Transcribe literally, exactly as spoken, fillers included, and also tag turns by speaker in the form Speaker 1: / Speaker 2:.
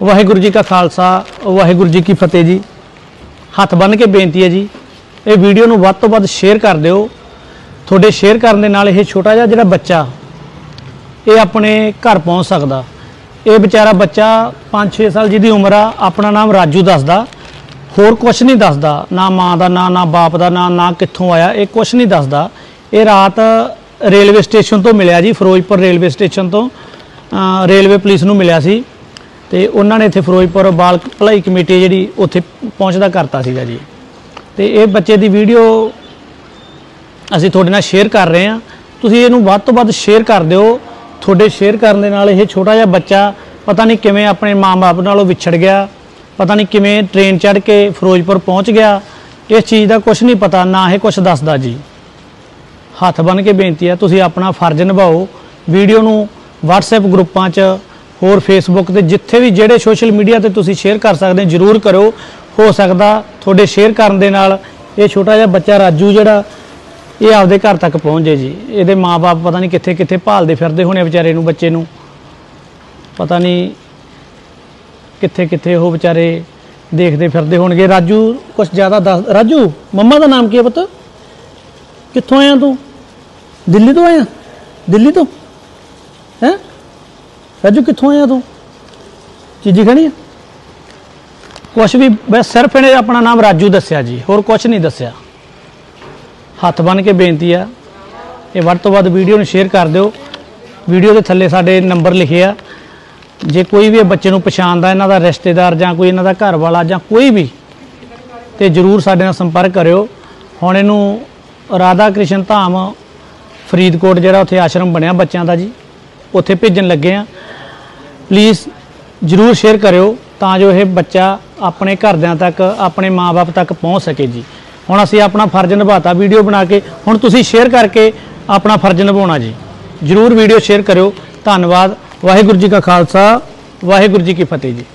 Speaker 1: वाहिगुरू जी का खालसा वाहिगुरू जी की फतेह जी। हथ बन के बेनती है जी, ये वीडियो नूं वध तों वध शेयर कर दिओ। तुहाडे शेयर करन दे नाल ये छोटा जिहा जिहड़ा बच्चा ये अपने घर पहुँच सकदा। ये बेचारा बच्चा पाँच छे साल जिहदी उम्र आ, अपना नाम राजू दसदा, होर कुछ नहीं दसदा, ना माँ का ना ना बाप का ना ना कित्थों आया, ये कुछ नहीं दसदा। ये रात रेलवे स्टेशन तो मिलिया जी, फिरोजपुर रेलवे स्टेशन तो रेलवे पुलिस नूं मिलिया सी ते उन्होंने इत्थे फिरोजपुर बाल भलाई कमेटी जिहड़ी उत्थे पहुँचदा करता सीगा जी। ते ये बच्चे की वीडियो असीं तुहाडे नाल शेयर कर रहे हैं, तुसीं इहनूं वध तों वध शेयर कर दिओ। तुहाडे शेयर करन दे नाल ये छोटा जिहा बच्चा पता नहीं किवें अपने माँ बाप नालों विछड़ गया, पता नहीं किवें ट्रेन चढ़ के फिरोजपुर पहुँच गया, इस चीज़ का कुछ नहीं पता, ना ही कुछ दसदा जी। हथ बन के बेनती है, तुसीं अपना फर्ज निभाओ। वीडियो नूं व्हाट्सएप ग्रुपां च होर फेसबुक ते जिथे भी जेड़े सोशल मीडिया ते तुसीं शेयर कर सकदे जरूर करो। हो सकदा तुहाडे शेयर करन दे नाल ये छोटा जिहा बच्चा राजू जिहड़ा ये आपदे घर तक पहुँच जाए जी। इहदे माँ बाप पता नहीं कित्थे कित्थे भालदे फिरदे होणे बेचारे नूं, बच्चे नूं पता नहीं कित्थे कित्थे वो बेचारे देखते फिरदे होणगे। राजू कुछ ज़्यादा दस, राजू मम्मा का नाम की है पुत्त? कित्थों आया तू? दिल्ली तो आया? दिल्ली तो हैं? राजू कित्थों आया तू? चीज़ी खानी है? कुछ भी, बस सिर्फ इन्हें अपना नाम राजू दस्या जी, होर कुछ नहीं दस्या। हथ बन के बेनती है, ये वध तो वध वीडियो में शेयर कर दिओ। वीडियो के थल्ले साडे नंबर लिखे आ, जे कोई भी बच्चे नूं पछाणदा, इन्हां दा रिश्तेदार जां कोई इन्हां दा घर वाला जां कोई भी, तो जरूर साडे नाल संपर्क करिओ। हुण इहनूं राधा कृष्ण धाम फरीदकोट जिहड़ा उत्थे आश्रम बनिया बच्चों का जी, उत्थे भेजन लगे हैं। प्लीज़ जरूर शेयर करिओ तां जो यह बच्चा अपने घरदियां तक, अपने माँ बाप तक पहुँच सके जी। हुण असीं अपना फर्ज निभाता वीडियो बना के, हुण तुसीं शेयर करके अपना फर्ज निभाउणा जी। जरूर वीडियो शेयर करिओ। धन्नवाद। वाहिगुरू जी का खालसा वाहिगुरू जी की फतेह जी।